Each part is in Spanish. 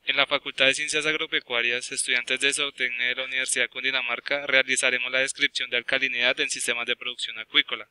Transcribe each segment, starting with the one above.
En la Facultad de Ciencias Agropecuarias, estudiantes de Zootecnia de la Universidad de Cundinamarca realizaremos la descripción de alcalinidad en sistemas de producción acuícola.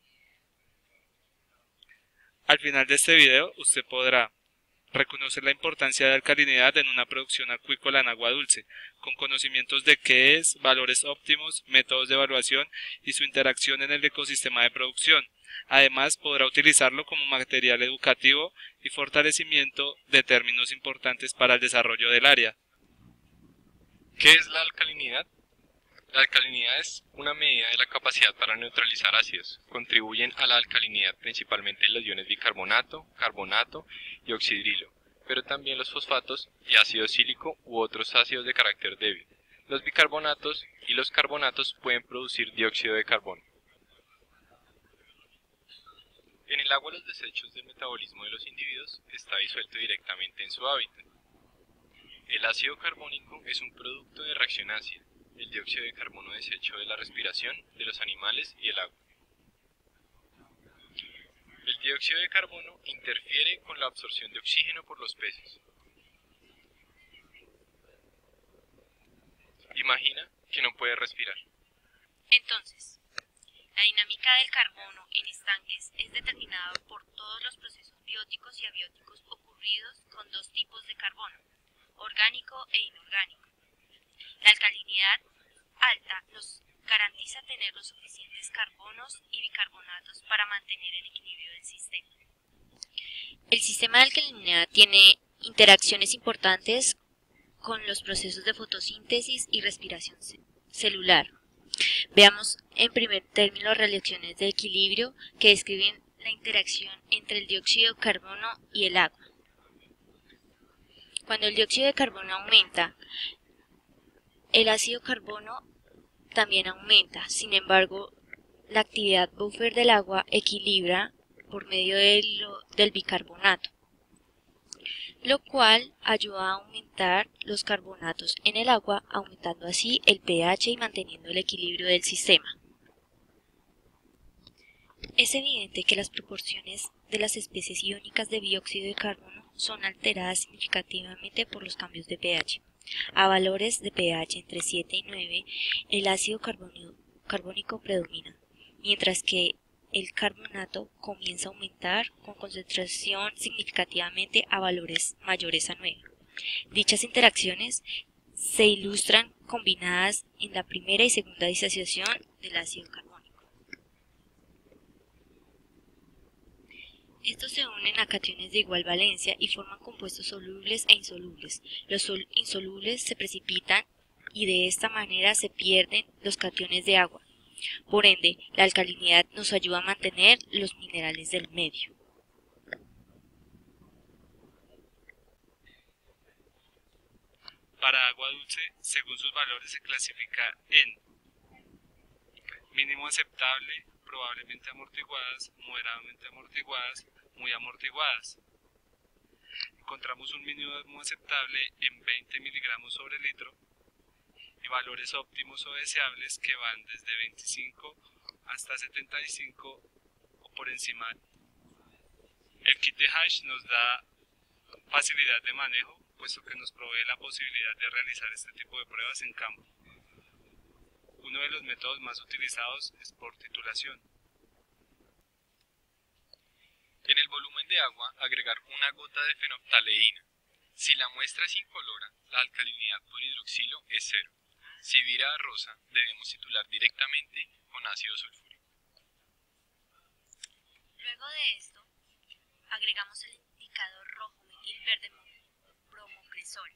Al final de este video, usted podrá reconocer la importancia de la alcalinidad en una producción acuícola en agua dulce, con conocimientos de qué es, valores óptimos, métodos de evaluación y su interacción en el ecosistema de producción. Además, podrá utilizarlo como material educativo y fortalecimiento de términos importantes para el desarrollo del área. ¿Qué es la alcalinidad? La alcalinidad es una medida de la capacidad para neutralizar ácidos. Contribuyen a la alcalinidad principalmente los iones bicarbonato, carbonato y oxidrilo, pero también los fosfatos y ácido cílico u otros ácidos de carácter débil. Los bicarbonatos y los carbonatos pueden producir dióxido de carbono. En el agua los desechos del metabolismo de los individuos está disuelto directamente en su hábitat. El ácido carbónico es un producto de reacción ácida. El dióxido de carbono desecho de la respiración de los animales y el agua. El dióxido de carbono interfiere con la absorción de oxígeno por los peces. Imagina que no puede respirar. Entonces, la dinámica del carbono en estanques es determinada por todos los procesos bióticos y abióticos ocurridos con dos tipos de carbono, orgánico e inorgánico. La alcalinidad alta nos garantiza tener los suficientes carbonos y bicarbonatos para mantener el equilibrio del sistema. El sistema de alcalinidad tiene interacciones importantes con los procesos de fotosíntesis y respiración celular. Veamos en primer término las reacciones de equilibrio que describen la interacción entre el dióxido de carbono y el agua. Cuando el dióxido de carbono aumenta, el ácido carbono también aumenta. Sin embargo, la actividad buffer del agua equilibra por medio del bicarbonato, lo cual ayuda a aumentar los carbonatos en el agua, aumentando así el pH y manteniendo el equilibrio del sistema. Es evidente que las proporciones de las especies iónicas de dióxido de carbono son alteradas significativamente por los cambios de pH. A valores de pH entre 7 y 9, el ácido carbónico predomina, mientras que el carbonato comienza a aumentar con concentración significativamente a valores mayores a 9. Dichas interacciones se ilustran combinadas en la primera y segunda disociación del ácido carbónico. Estos se unen a cationes de igual valencia y forman compuestos solubles e insolubles. Los insolubles se precipitan y de esta manera se pierden los cationes de agua. Por ende, la alcalinidad nos ayuda a mantener los minerales del medio. Para agua dulce, según sus valores se clasifica en mínimo aceptable, probablemente amortiguadas, moderadamente amortiguadas, muy amortiguadas. Encontramos un mínimo aceptable en 20 miligramos sobre litro y valores óptimos o deseables que van desde 25 hasta 75 o por encima. El kit de Hash nos da facilidad de manejo, puesto que nos provee la posibilidad de realizar este tipo de pruebas en campo. Uno de los métodos más utilizados es por titulación. En el volumen de agua, agregar una gota de fenolftaleína. Si la muestra es incolora, la alcalinidad por hidroxilo es 0. Si vira a rosa, debemos titular directamente con ácido sulfúrico. Luego de esto, agregamos el indicador rojo metil verde bromocresol.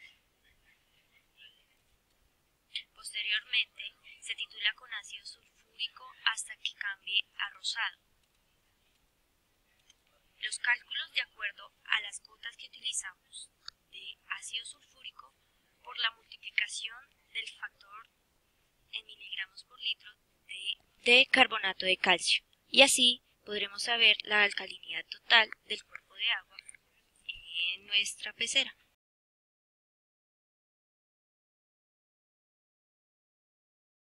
Posteriormente, se titula con ácido sulfúrico hasta que cambie a rosado. Los cálculos de acuerdo a las gotas que utilizamos de ácido sulfúrico por la multiplicación del factor en miligramos por litro de carbonato de calcio, y así podremos saber la alcalinidad total del cuerpo de agua en nuestra pecera.